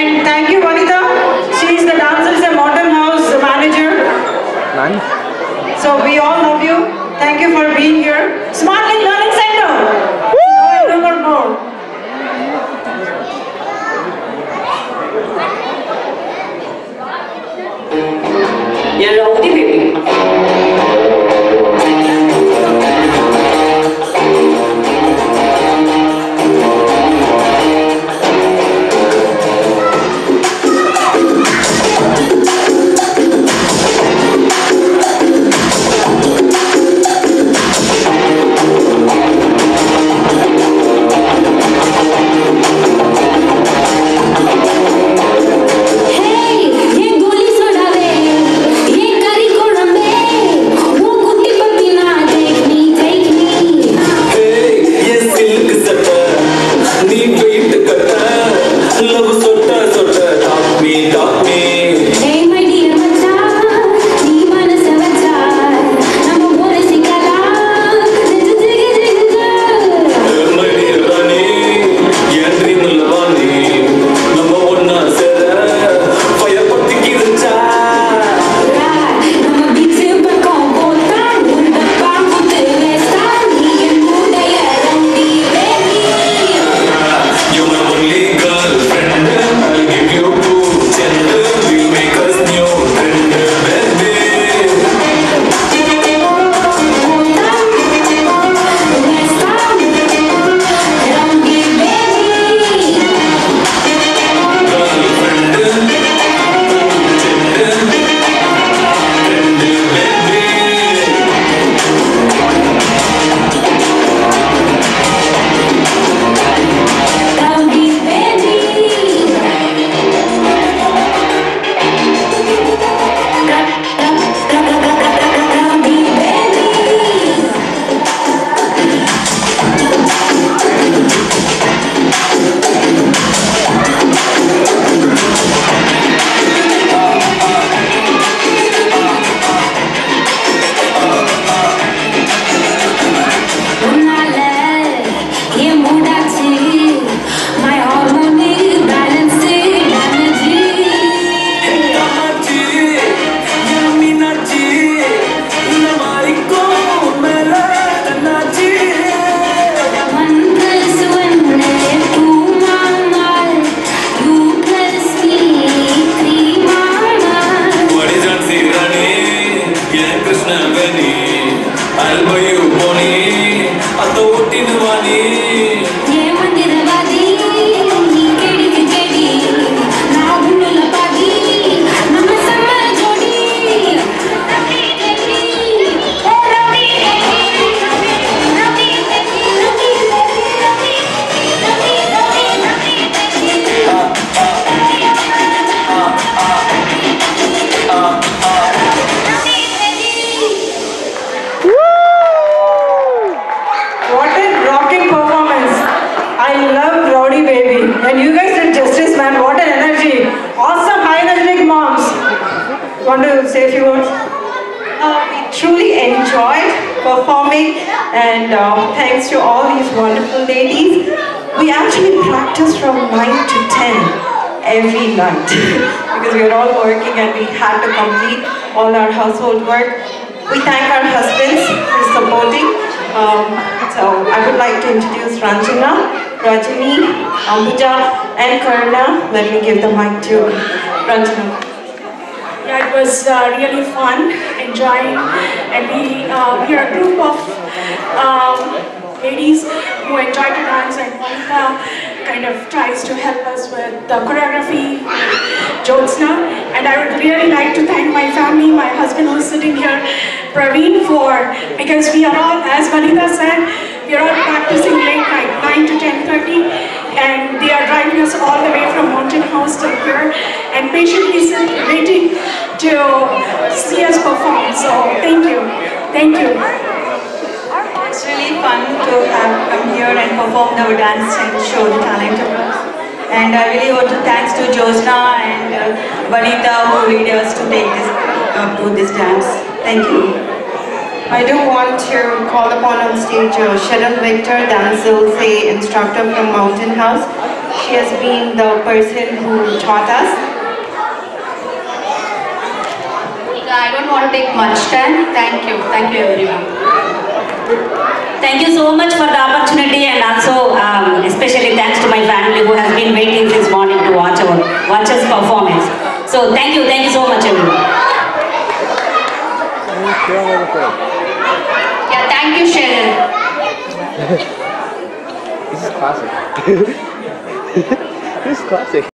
And thank you, Vanita. She is the Dancers and Modern House manager. So we all love you. Thank you for being here. Smartly Learning Center. Remember more. Yeah, Rowdy baby. And you guys did justice, man. What an energy. Awesome, high energetic moms. Want to say a few words? We truly enjoyed performing, and thanks to all these wonderful ladies. We actually practiced from 9 to 10 every night because we were all working and we had to complete all our household work. We thank our husbands for supporting. So I would like to introduce Ranjana, Rajini, Ambuja, and Karna. Let me give the mic to Ranjana. Yeah, it was really fun, enjoying, and we are a group of ladies who enjoy to dance, and Monica kind of tries to help us with the choreography, Jyotsna. And I would really like to thank my family, my husband who's sitting here, Praveen, because we are all, as Vanita said, we are all practicing late night, 9 to 10:30, and they are driving us all the way from Mountain House to here, and patiently waiting to see us perform. So thank you. Thank you. It's really fun to have come here and perform our dance and show the talent of us. And I really want to thanks to Jyotsna and Vanita who lead us to take this to this dance. Thank you. I do want to call upon on stage Sharon Victor, Dance Zolse instructor from Mountain House. She has been the person who taught us. I don't want to take much time. Thank you everyone. Thank you so much for the opportunity, and also especially thanks to my family who has been waiting since morning to watch us performance. So thank you so much everyone. Yeah, thank you, Cheryl. This is classic. This is classic.